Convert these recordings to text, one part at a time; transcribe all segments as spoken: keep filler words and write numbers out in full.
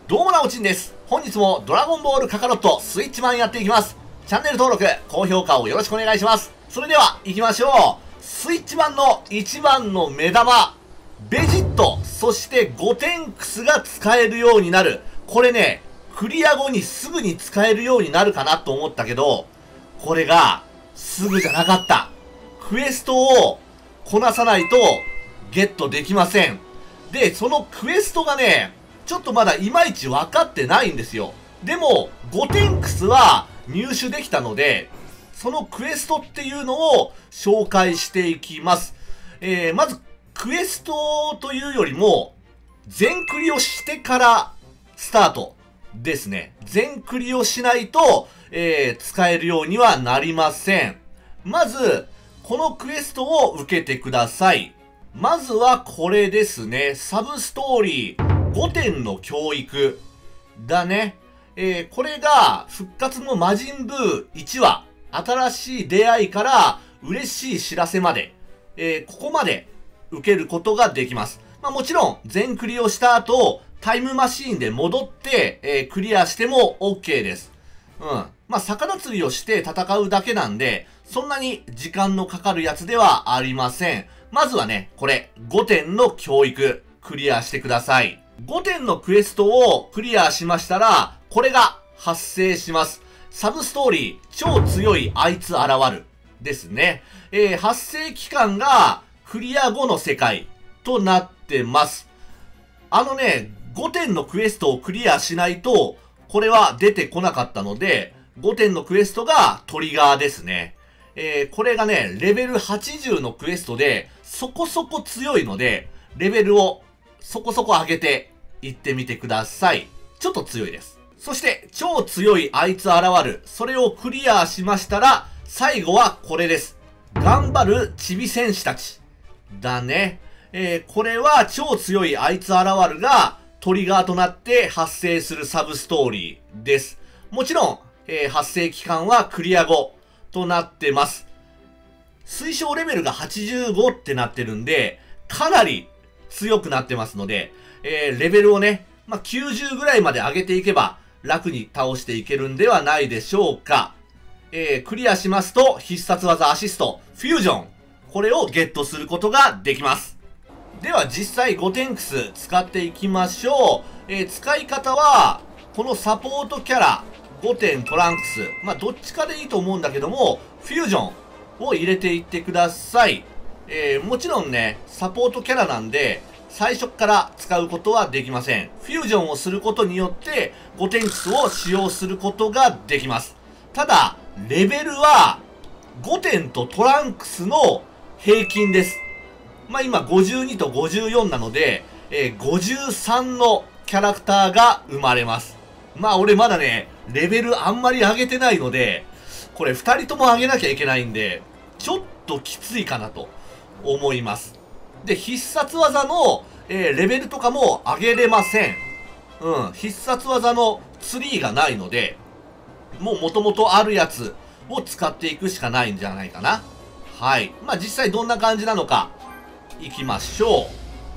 どうもなおちんです。本日もドラゴンボールカカロットスイッチマンやっていきます。チャンネル登録、高評価をよろしくお願いします。それでは行きましょう。スイッチマンの一番の目玉、ベジット、そしてゴテンクスが使えるようになる。これね、クリア後にすぐに使えるようになるかなと思ったけど、これがすぐじゃなかった。クエストをこなさないとゲットできません。で、そのクエストがね、ちょっとまだいまいち分かってないんですよ。でも、ゴテンクスは入手できたので、そのクエストっていうのを紹介していきます。えー、まず、クエストというよりも、全クリをしてからスタートですね。全クリをしないと、えー、使えるようにはなりません。まず、このクエストを受けてください。まずはこれですね。サブストーリーごてんの教育だね。えー、これが復活の魔人ブーいちわ。新しい出会いから嬉しい知らせまで、えー、ここまで受けることができます。まあもちろん全クリをした後、タイムマシーンで戻って、えー、クリアしても OK です。うん。まあ魚釣りをして戦うだけなんで、そんなに時間のかかるやつではありません。まずはね、これ、ごてんの教育、クリアしてください。ごてんのクエストをクリアしましたら、これが発生します。サブストーリー、超強いあいつ現る。ですね。えー、発生期間がクリア後の世界となってます。あのね、ごてんのクエストをクリアしないと、これは出てこなかったので、ごてんのクエストがトリガーですね。えー、これがね、レベルはちじゅうのクエストで、そこそこ強いので、レベルをそこそこ上げていってみてください。ちょっと強いです。そして、超強いあいつ現る。それをクリアしましたら、最後はこれです。頑張るチビ戦士たち。だね。えー、これは超強いあいつ現るがトリガーとなって発生するサブストーリーです。もちろん、えー、発生期間はクリア後となってます。推奨レベルがはちじゅうごってなってるんで、かなり強くなってますので、えー、レベルをね、まあ、きゅうじゅうぐらいまで上げていけば、楽に倒していけるんではないでしょうか。えー、クリアしますと、必殺技アシスト、フュージョン。これをゲットすることができます。では実際ゴテンクス使っていきましょう。えー、使い方は、このサポートキャラ、ごてんトランクス。まあ、どっちかでいいと思うんだけども、フュージョンを入れていってください。えー、もちろんね、サポートキャラなんで、最初から使うことはできません。フュージョンをすることによって、ゴテンクスを使用することができます。ただ、レベルは、ごてんとトランクスの平均です。まあ、今ごじゅうにとごじゅうよんなので、えー、ごじゅうさんのキャラクターが生まれます。まあ、俺まだね、レベルあんまり上げてないので、これふたりとも上げなきゃいけないんで、ちょっときついかなと思います。で、必殺技の、えー、レベルとかも上げれません。うん。必殺技のツリーがないので、もう元々あるやつを使っていくしかないんじゃないかな。はい。まあ、実際どんな感じなのか、いきましょう。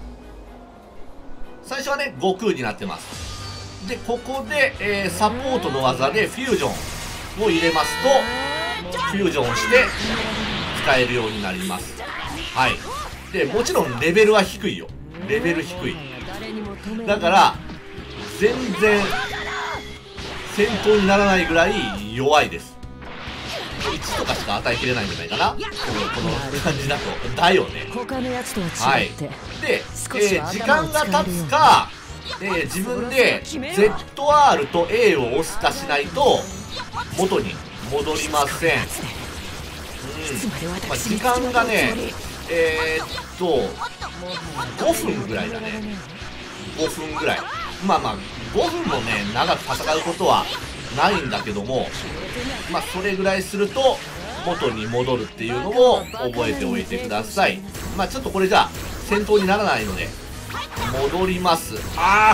最初はね、悟空になってます。で、ここで、えー、サポートの技でフュージョンを入れますと、フュージョンをして使えるようになります。はい。で、もちろんレベルは低いよ。レベル低い。だから、全然、戦闘にならないぐらい弱いです。いちとかしか与えきれないんじゃないかな。この、この感じだと。だよね。はい。で、えー、時間が経つか、えー、自分で ゼットアール と A を押すかしないと、元に戻りません。うん。まあ、時間がね、えー、っと、ごふんぐらいだね。ごふんぐらい。まあまあ、ごふんもね、長く戦うことはないんだけども、まあ、それぐらいすると、元に戻るっていうのを覚えておいてください。まあ、ちょっとこれじゃあ、戦闘にならないので、戻ります。あ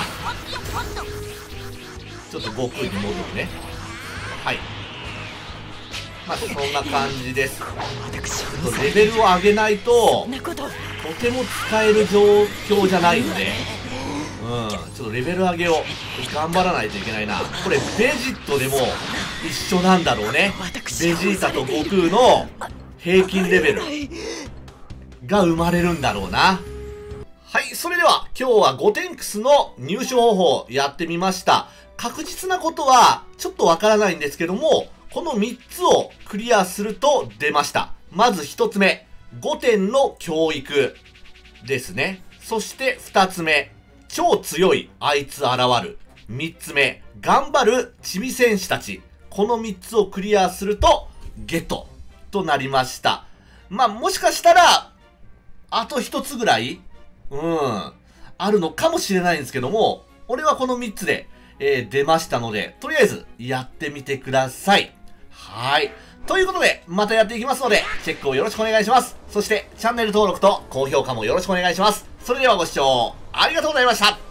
ー！ちょっと悟空に戻るね。はい。まあ、そんな感じです。ちょっとレベルを上げないと、とても使える状況じゃないので、ううん、ちょっとレベル上げを頑張らないといけないな。これベジットでも一緒なんだろうね。ベジータと悟空の平均レベルが生まれるんだろうな。はい、それでは今日はゴテンクスの入手方法やってみました。確実なことはちょっとわからないんですけども、このみっつをクリアすると出ました。まずひとつめ、ごてんの教育ですね。そしてふたつめ、超強いあいつ現る。みっつめ、頑張るチビ戦士たち。このみっつをクリアするとゲットとなりました。まあ、もしかしたら、あとひとつぐらいうん、あるのかもしれないんですけども、俺はこのみっつで、えー、出ましたので、とりあえずやってみてください。はい。ということで、またやっていきますので、チェックをよろしくお願いします。そして、チャンネル登録と高評価もよろしくお願いします。それではご視聴ありがとうございました。